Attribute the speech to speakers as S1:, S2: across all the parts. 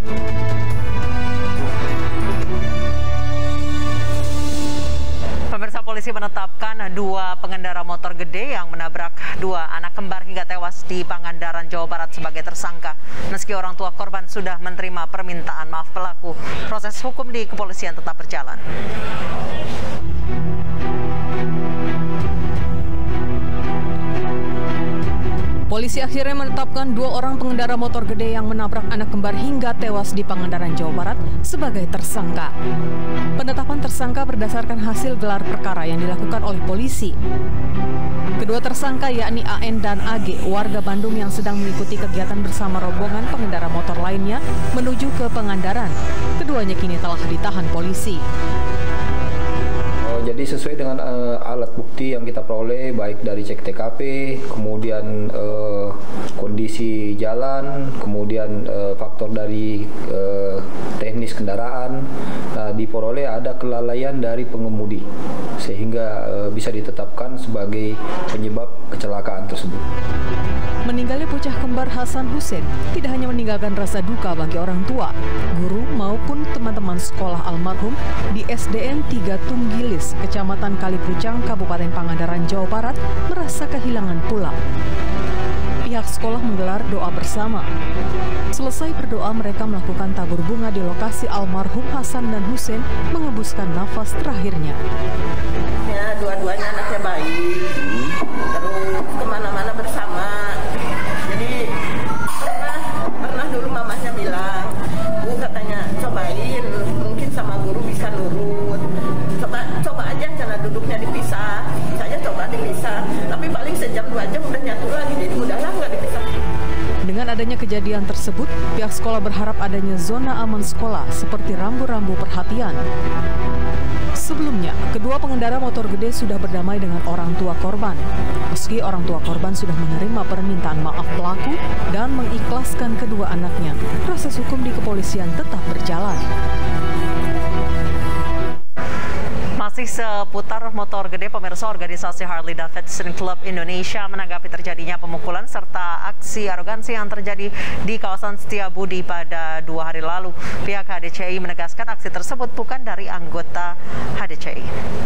S1: Pemirsa, polisi menetapkan 2 pengendara motor gede yang menabrak 2 anak kembar hingga tewas di Pangandaran, Jawa Barat sebagai tersangka. Meski orang tua korban sudah menerima permintaan maaf pelaku, proses hukum di kepolisian tetap berjalan.
S2: Polisi akhirnya menetapkan 2 orang pengendara motor gede yang menabrak anak kembar hingga tewas di Pangandaran, Jawa Barat sebagai tersangka. Penetapan tersangka berdasarkan hasil gelar perkara yang dilakukan oleh polisi. Kedua tersangka yakni AN dan AG, warga Bandung yang sedang mengikuti kegiatan bersama rombongan pengendara motor lainnya menuju ke Pangandaran. Keduanya kini telah ditahan polisi.
S3: Jadi sesuai dengan alat bukti yang kita peroleh, baik dari cek TKP, kemudian kondisi jalan, kemudian faktor dari teknis kendaraan, diperoleh ada kelalaian dari pengemudi, sehingga bisa ditetapkan sebagai penyebab kecelakaan tersebut.
S2: Meninggalnya bocah kembar Hasan Hussein tidak hanya meninggalkan rasa duka bagi orang tua, guru maupun teman-teman sekolah almarhum di SDN 3 Tunggilis, Kecamatan Kalipucang, Kabupaten Pangandaran, Jawa Barat merasa kehilangan pula. Pihak sekolah menggelar doa bersama. Selesai berdoa, mereka melakukan tabur bunga di lokasi almarhum Hasan dan Hussein mengembuskan nafas terakhirnya.
S4: Ya, dua-duanya anaknya baik, terus kemana-mana bersama. Jadi pernah dulu mamahnya bilang, Bu katanya cobain, mungkin sama guru bisa nurut. Coba aja cara duduknya dipisah. Saya coba dipisah, tapi paling sejam 2 jam udah nyatu lagi, jadi udahlah nggak dipisah.
S2: Dengan adanya kejadian tersebut, pihak sekolah berharap adanya zona aman sekolah seperti rambu-rambu perhatian. Sebelumnya, kedua pengendara motor gede sudah berdamai dengan orang tua korban. Meski orang tua korban sudah menerima permintaan maaf pelaku dan mengikhlaskan kedua anaknya, proses hukum di kepolisian tetap berjalan.
S1: Masih seputar motor gede, pemirsa, organisasi Harley Davidson Club Indonesia menanggapi terjadinya pemukulan serta aksi arogansi yang terjadi di kawasan Setiabudi pada 2 hari lalu. Pihak HDCI menegaskan aksi tersebut bukan dari anggota HDCI.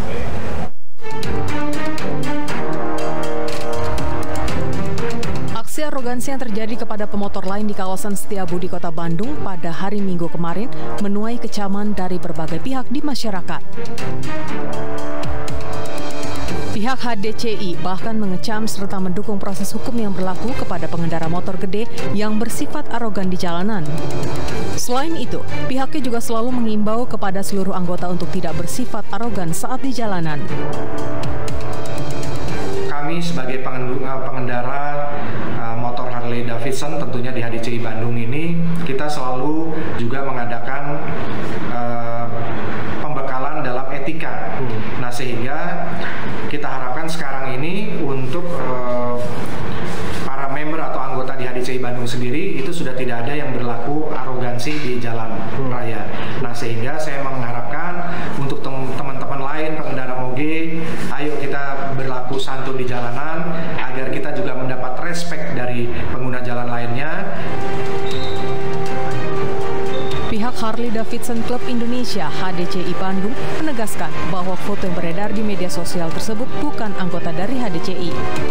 S1: Aksi arogansi yang terjadi kepada pemotor lain di kawasan Setiabudi, Kota Bandung pada hari Minggu kemarin menuai kecaman dari berbagai pihak di masyarakat. Pihak HDCI bahkan mengecam serta mendukung proses hukum yang berlaku kepada pengendara motor gede yang bersifat arogan di jalanan. Selain itu, pihaknya juga selalu mengimbau kepada seluruh anggota untuk tidak bersifat arogan saat di jalanan.
S5: Kami sebagai pengendara motor Harley Davidson tentunya di HDCI Bandung ini, kita selalu juga mengadakan pembekalan dalam etika. Nah, sehingga kita harapkan sekarang ini untuk para member atau anggota di HDCI Bandung sendiri itu sudah tidak ada yang berlaku arogansi di jalan raya. Nah, sehingga saya mengharapkan untuk teman-teman lain pengendara moge, ayo kita berlaku santun di jalanan agar kita juga mendapat respect dari pengguna jalan lainnya.
S2: Pihak Harley Davidson Club Indonesia HDCI Bandung menegaskan bahwa foto yang beredar di media sosial tersebut bukan anggota dari HDCI.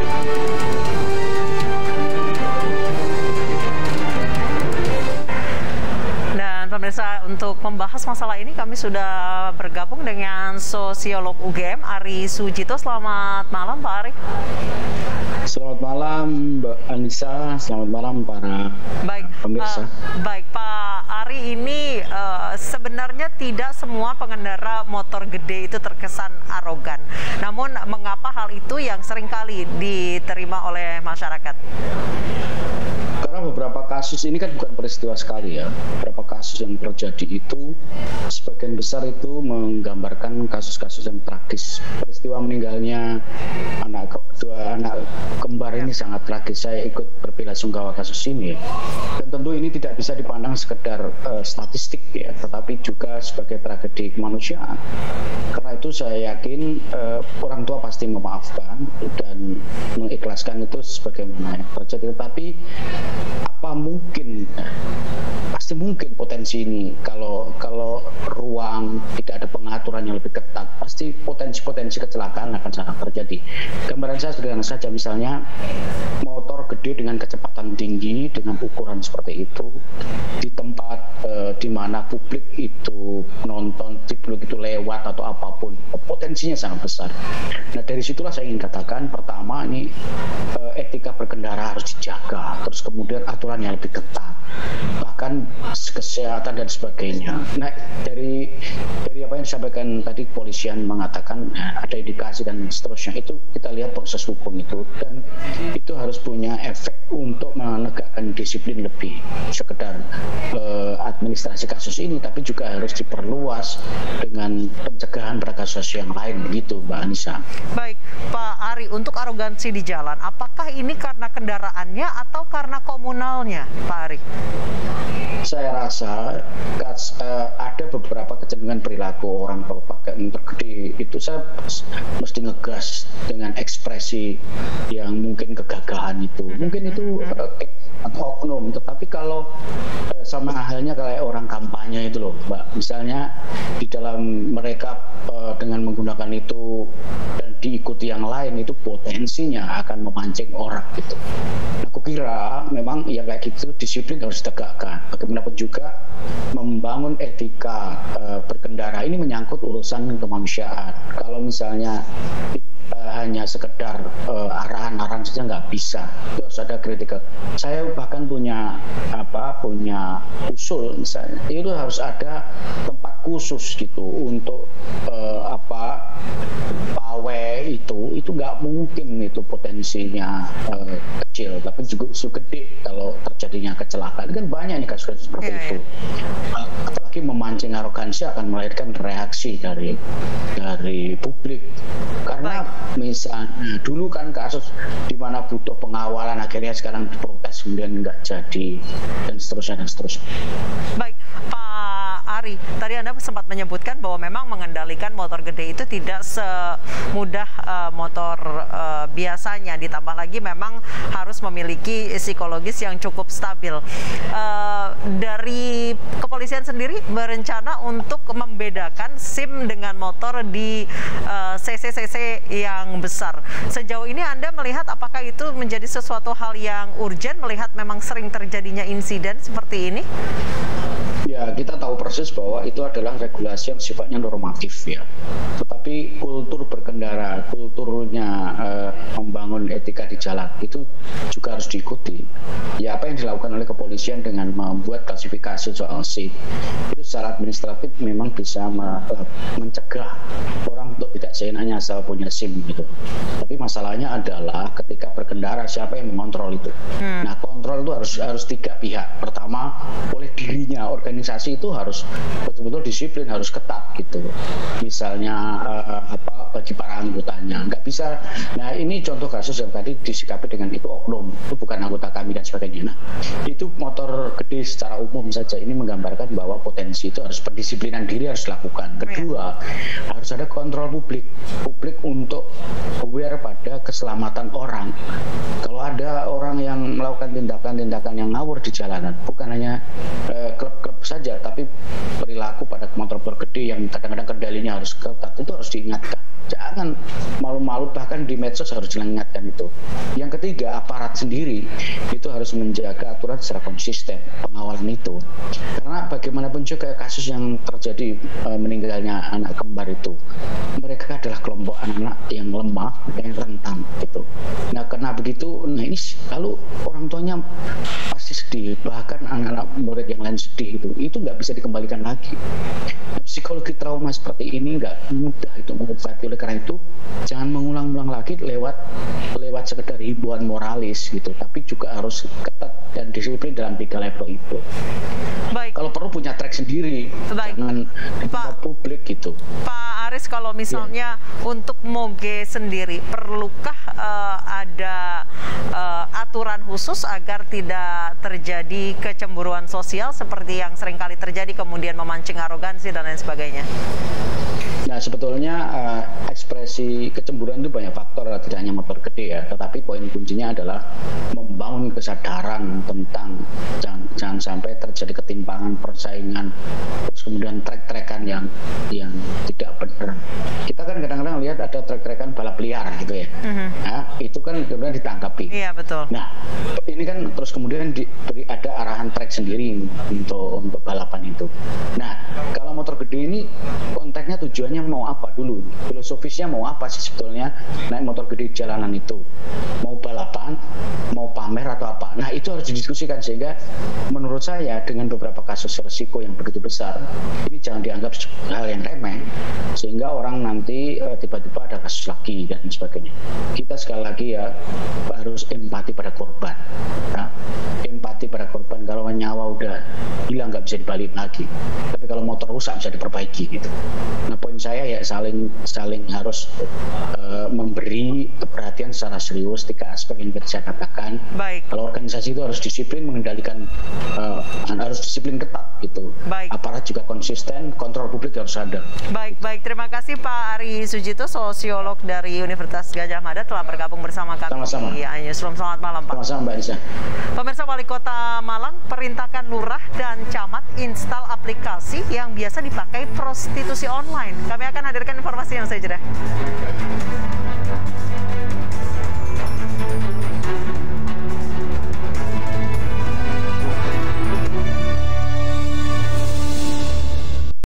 S2: Dan pemirsa, untuk membahas masalah ini kami sudah bergabung dengan sosiolog UGM Ari Sujito. Selamat malam, Pak Ari.
S6: Selamat malam, Mbak Anissa. Selamat malam para pemirsa.
S1: Baik, Pak Ari, ini sebenarnya tidak semua pengendara motor gede itu terkesan arogan. Namun, mengapa hal itu yang seringkali diterima oleh masyarakat?
S6: Karena beberapa kasus ini kan bukan peristiwa sekali ya. Beberapa kasus yang terjadi itu sebagian besar itu menggambarkan kasus-kasus yang tragis. Peristiwa meninggalnya dua anak kembar ini sangat tragis. Saya ikut berbelasungkawa kasus ini. Dan tentu ini tidak bisa dipandang sekedar statistik ya, tetapi juga sebagai tragedi kemanusiaan. Karena itu saya yakin orang tua pasti memaafkan dan mengikhlaskan itu sebagaimana yang terjadi. Tetapi apa mungkin pasti mungkin potensi ini kalau ruang tidak ada pengaturan yang lebih ketat, pasti potensi kecelakaan akan sangat terjadi. Gambaran saya sederhana saja, misalnya motor gede dengan kecepatan tinggi dengan ukuran seperti itu di tempat di mana publik itu nonton, publik itu lewat atau apapun, potensinya sangat besar. Nah, dari situlah saya ingin katakan, pertama ini etika berkendara harus dijaga, terus kemudian aturan yang lebih ketat, bahkan kesehatan dan sebagainya. Nah, dari apa yang disampaikan tadi, kepolisian mengatakan ada indikasi dan seterusnya, itu kita lihat proses hukum itu, dan itu harus punya efek untuk menegakkan disiplin lebih sekedar administrasi kasus ini, tapi juga harus diperluas dengan pencegahan pada kasus yang lain, begitu Mbak Anissa.
S1: Baik, Pak Ari, untuk arogansi di jalan, apakah ini karena kendaraannya atau karena komunalnya, Pak Ari?
S6: Saya rasa ada beberapa kecenderungan perilaku orang kalau pakai motor gede itu, saya mesti ngegas dengan ekspresi yang mungkin kegagahan itu, mungkin itu atau oknum. Tetapi kalau sama halnya kayak orang kampanye itu loh Mbak, misalnya di dalam mereka dengan menggunakan itu dan diikuti yang lain, itu potensinya akan memancing orang gitu. Aku kira memang ya kayak gitu, disiplin harus ditegakkan. Bagaimanapun juga membangun etika berkendara ini menyangkut urusan kemanusiaan. Kalau misalnya hanya sekedar arahan-arahan saja nggak bisa, itu harus ada kritik. Saya bahkan punya usul, misalnya itu harus ada tempat khusus gitu untuk pawai itu nggak mungkin itu potensinya kecil, tapi juga gede kalau terjadinya kecelakaan. Kan banyak nih kasus seperti itu. Apalagi memancing arogansi akan melahirkan reaksi dari publik. Karena misalnya dulu kan kasus di mana butuh pengawalan, akhirnya sekarang diprotes kemudian nggak jadi, dan seterusnya.
S1: Baik, Pak Ari, tadi Anda sempat menyebutkan bahwa memang mengendalikan motor gede itu tidak semudah motor biasanya, ditambah lagi memang harus memiliki psikologis yang cukup stabil. Dari kepolisian sendiri berencana untuk membedakan SIM dengan motor di CC yang besar. Sejauh ini Anda melihat apakah itu menjadi sesuatu hal yang urgent, melihat memang sering terjadinya insiden seperti ini?
S6: Ya, kita tahu persis bahwa itu adalah regulasi yang sifatnya normatif ya. Tetapi kultur berkendara, kulturnya membangun etika di jalan itu juga harus diikuti. Ya, apa yang dilakukan oleh kepolisian dengan membuat klasifikasi soal SIM itu secara administratif memang bisa mencegah orang untuk tidak seenaknya asal punya SIM gitu. Tapi masalahnya adalah ketika berkendara, siapa yang mengontrol itu? Nah, kontrol itu harus tiga pihak. Pertama, oleh dirinya, organisasi itu harus betul-betul disiplin, harus ketat gitu. Misalnya bagi para anggotanya nggak bisa. Nah, ini contoh kasus yang tadi disikapi dengan itu oknum, itu bukan anggota kami dan sebagainya. Nah, itu motor gede secara umum saja ini menggambarkan bahwa potensi itu harus pendisiplinan diri harus dilakukan. Kedua, harus ada kontrol publik untuk aware pada keselamatan orang. Kalau ada orang yang melakukan tindakan-tindakan yang ngawur di jalanan, bukan hanya klub-klub saja, tapi perilaku pada motor gede yang kadang-kadang kendalinya harus ketat, itu harus diingatkan. Jangan malu-malu, bahkan di medsos harus diingatkan itu. Yang ketiga, aparat sendiri itu harus menjaga aturan secara konsisten pengawalan itu. Karena bagaimanapun juga kasus yang terjadi meninggalnya anak kembar itu, mereka adalah kelompok anak-anak yang lemah, yang rentan gitu. Nah, karena begitu, ini lalu orang tuanya pasti sedih, bahkan anak-anak murid yang lain sedih itu nggak bisa dikembalikan lagi. Nah, psikologi trauma seperti ini nggak mudah itu mengobati. Oleh karena itu jangan mengulang-ulang lagi lewat sekedar himbauan moralis gitu, tapi juga harus ketat dan disiplin dalam 3 level itu.
S1: Baik. Kalau
S6: perlu punya track sendiri, jangan Pak publik gitu.
S1: Pak Aris, kalau misalnya untuk Moge sendiri, perlukah ada aturan khusus agar tidak terjadi kecemburuan sosial seperti yang seringkali terjadi kemudian memancing arogansi dan lain sebagainya?
S6: Nah, sebetulnya ekspresi kecemburuan itu banyak faktor, tidak hanya motor gede ya, tetapi poin kuncinya adalah membangun kesadaran tentang jangan sampai terjadi ketimpangan persaingan, terus kemudian trek-trekan yang tidak benar. Kita kan kadang-kadang lihat ada trek-trekan balap liar gitu ya, nah, itu kan kemudian ditangkapi.
S1: Iya, betul.
S6: Nah, ini kan terus kemudian diberi ada arahan trek sendiri untuk balapan itu. Nah, kalau motor gede ini konteksnya tujuannya mau apa dulu? Filosofisnya mau apa sih sebetulnya naik motor gede di jalanan itu? Mau balapan, mau pamer atau apa? Nah, itu harus didiskusikan sehingga menurut saya dengan beberapa kasus resiko yang begitu besar, ini jangan dianggap hal yang remeh sehingga orang nanti tiba-tiba ada kasus lagi dan sebagainya. Kita sekali lagi ya harus empati pada korban. Nah, empati pada korban, kalau nyawa udah hilang nggak bisa dibalik lagi. Tapi kalau motor rusak bisa diperbaiki gitu. Nah, poin saya ya saling harus memberi perhatian secara serius 3 aspek yang tadi saya katakan.
S1: Baik.
S6: Kalau organisasi itu harus disiplin mengendalikan, harus disiplin ketat gitu.
S1: Baik.
S6: Aparat juga konsisten, kontrol publik harus ada.
S1: Baik. Terima kasih Pak Ari Sujito, sosiolog dari Universitas Gadjah Mada telah bergabung bersama kami
S6: Sama-sama.
S1: di Newsroom. Selamat malam, Pak.
S6: Sama-sama, Mbak Nisa.
S1: Pemirsa, Wali Kota Malang perintahkan lurah dan camat install aplikasi yang biasa dipakai prostitusi online. Kami akan hadirkan informasi yang saya jeda.